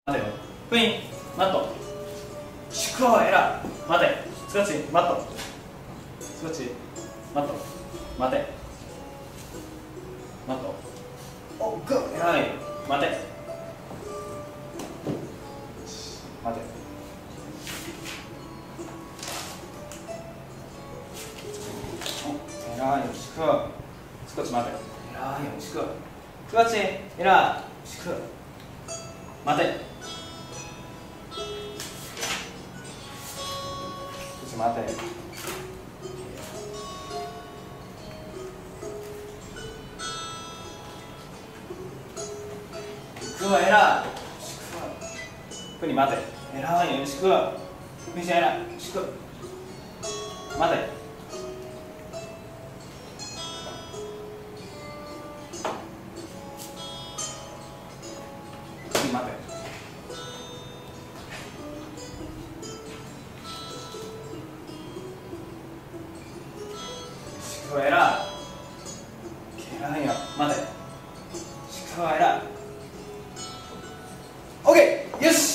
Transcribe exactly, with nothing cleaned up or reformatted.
待てよ。クイーン、マット。シクオエラー。待て。スコッチ、マット。スコッチ、マット。待て。マット。お、グー、偉い。待て。待て。お、偉い。シクオ。スコッチ、待て。偉い。シクオ。スコッチ、偉い。シクオ。待て。待て。クワエラー。クに待て。エラーよしくわ。クニシャエラー。しくわ。待て。クに待て。シクワエラー。ケランよ。待て。シクワエラー。オッケー。よし。